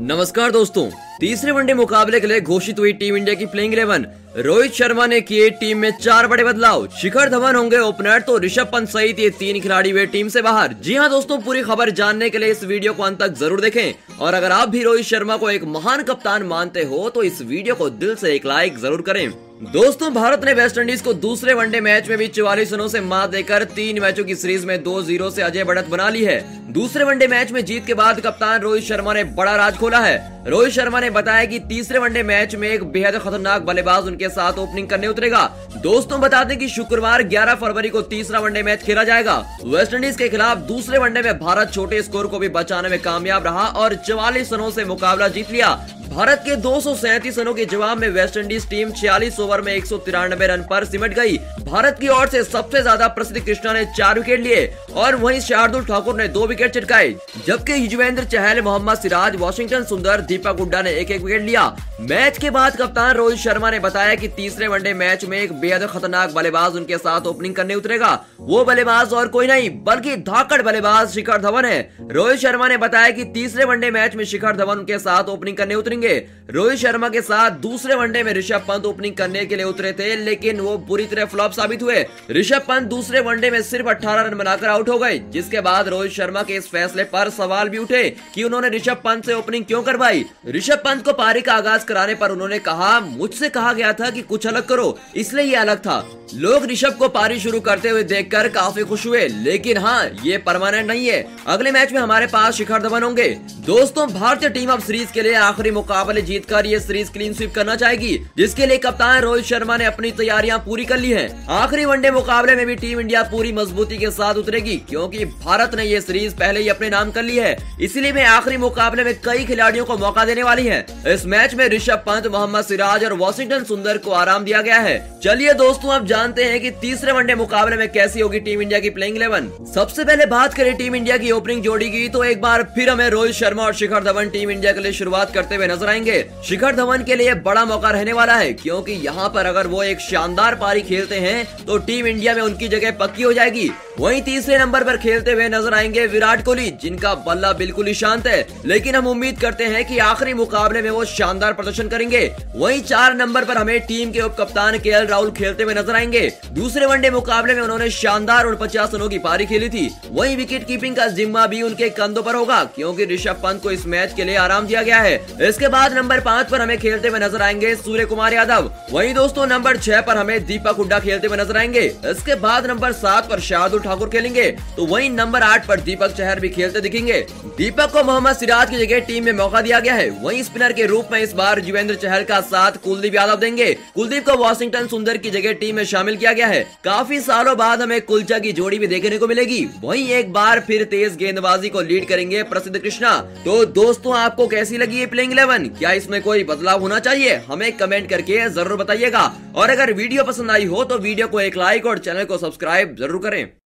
नमस्कार दोस्तों, तीसरे वनडे मुकाबले के लिए घोषित हुई टीम इंडिया की प्लेइंग 11। रोहित शर्मा ने किए टीम में 4 बड़े बदलाव। शिखर धवन होंगे ओपनर तो ऋषभ पंत सहित ये 3 खिलाड़ी हुए टीम से बाहर। जी हां दोस्तों, पूरी खबर जानने के लिए इस वीडियो को अंत तक जरूर देखें और अगर आप भी रोहित शर्मा को एक महान कप्तान मानते हो तो इस वीडियो को दिल से एक लाइक जरूर करें। दोस्तों, भारत ने वेस्टइंडीज को दूसरे वनडे मैच में भी 44 रनों से मात देकर 3 मैचों की सीरीज में 2-0 से अजय बढ़त बना ली है। दूसरे वनडे मैच में जीत के बाद कप्तान रोहित शर्मा ने बड़ा राज खोला है। रोहित शर्मा ने बताया कि तीसरे वनडे मैच में एक बेहद खतरनाक बल्लेबाज उनके साथ ओपनिंग करने उतरेगा। दोस्तों, बता दें कि शुक्रवार 11 फरवरी को तीसरा वनडे मैच खेला जाएगा। वेस्टइंडीज के खिलाफ दूसरे वनडे में भारत छोटे स्कोर को भी बचाने में कामयाब रहा और 44 रनों से मुकाबला जीत लिया। भारत के 237 रनों के जवाब में वेस्टइंडीज टीम 46 ओवर में 193 रन पर सिमट गई। भारत की ओर से सबसे ज्यादा प्रसिद्ध कृष्णा ने 4 विकेट लिए और वहीं शार्दुल ठाकुर ने 2 विकेट चिटकाए, जबकि युजवेंद्र चहल, मोहम्मद सिराज, वाशिंगटन सुंदर, दीपक हुड्डा ने 1-1 विकेट लिया। मैच के बाद कप्तान रोहित शर्मा ने बताया कि तीसरे वनडे मैच में एक बेहद खतरनाक बल्लेबाज उनके साथ ओपनिंग करने उतरेगा। वो बल्लेबाज और कोई नहीं बल्कि धाकड़ बल्लेबाज शिखर धवन है। रोहित शर्मा ने बताया कि तीसरे वनडे मैच में शिखर धवन उनके साथ ओपनिंग करने उतरेंगे। रोहित शर्मा के साथ दूसरे वनडे में ऋषभ पंत ओपनिंग करने के लिए उतरे थे, लेकिन वो बुरी तरह फ्लॉप साबित हुए। ऋषभ पंत दूसरे वनडे में सिर्फ 18 रन बनाकर आउट हो गए, जिसके बाद रोहित शर्मा के इस फैसले पर सवाल भी उठे कि उन्होंने ऋषभ पंत से ओपनिंग क्यों करवाई। ऋषभ पंत को पारी का आगाज कराने पर उन्होंने कहा, मुझसे कहा गया था कि कुछ अलग करो, इसलिए ये अलग था। लोग ऋषभ को पारी शुरू करते हुए देखकर काफी खुश हुए, लेकिन हाँ, ये परमानेंट नहीं है। अगले मैच में हमारे पास शिखर धवन होंगे। दोस्तों, भारतीय टीम अब सीरीज के लिए आखिरी मुकाबले जीतकर ये सीरीज क्लीन स्वीप करना चाहेगी, जिसके लिए कप्तान रोहित शर्मा ने अपनी तैयारियां पूरी कर ली हैं। आखिरी वनडे मुकाबले में भी टीम इंडिया पूरी मजबूती के साथ उतरेगी, क्योंकि भारत ने ये सीरीज पहले ही अपने नाम कर ली है। इसीलिए वे आखिरी मुकाबले में कई खिलाड़ियों को मौका देने वाली है। इस मैच में ऋषभ पंत, मोहम्मद सिराज और वाशिंगटन सुंदर को आराम दिया गया है। चलिए दोस्तों, अब जानते हैं कि तीसरे वनडे मुकाबले में कैसी होगी टीम इंडिया की प्लेइंग 11। सबसे पहले बात करें टीम इंडिया की ओपनिंग जोड़ी की, तो एक बार फिर हमें रोहित शर्मा और शिखर धवन टीम इंडिया के लिए शुरुआत करते हुए नजर आएंगे। शिखर धवन के लिए बड़ा मौका रहने वाला है, क्योंकि यहाँ पर अगर वो एक शानदार पारी खेलते हैं तो टीम इंडिया में उनकी जगह पक्की हो जाएगी। वहीं तीसरे नंबर पर खेलते हुए नजर आएंगे विराट कोहली, जिनका बल्ला बिल्कुल ही शांत है, लेकिन हम उम्मीद करते हैं कि आखिरी मुकाबले में वो शानदार प्रदर्शन करेंगे। वहीं 4 नंबर पर हमें टीम के उप कप्तान केएल राहुल खेलते हुए नजर आएंगे। दूसरे वनडे मुकाबले में उन्होंने शानदार 49 रनों की पारी खेली थी। वहीं विकेट कीपिंग का जिम्मा भी उनके कंधों पर होगा, क्योंकि ऋषभ पंत को इस मैच के लिए आराम दिया गया है। इसके बाद नंबर 5 पर हमें खेलते हुए नजर आएंगे सूर्य कुमार यादव। वहीं दोस्तों, नंबर 6 पर हमें दीपक हुड्डा खेलते हुए नजर आएंगे। इसके बाद नंबर 7 पर शार्दुल ठाकुर खेलेंगे, तो वहीं नंबर 8 पर दीपक चहर भी खेलते दिखेंगे। दीपक को मोहम्मद सिराज की जगह टीम में मौका दिया गया है। वहीं स्पिनर के रूप में इस बार युजवेंद्र चहल का साथ कुलदीप यादव देंगे। कुलदीप को वाशिंगटन सुंदर की जगह टीम में शामिल किया गया है। काफी सालों बाद हमें कुलचा की जोड़ी भी देखने को मिलेगी। वहीं एक बार फिर तेज गेंदबाजी को लीड करेंगे प्रसिद्ध कृष्णा। तो दोस्तों, आपको कैसी लगी ये प्लेइंग 11? क्या इसमें कोई बदलाव होना चाहिए? हमें कमेंट करके जरूर बताइएगा और अगर वीडियो पसंद आई हो तो वीडियो को एक लाइक और चैनल को सब्सक्राइब जरूर करें।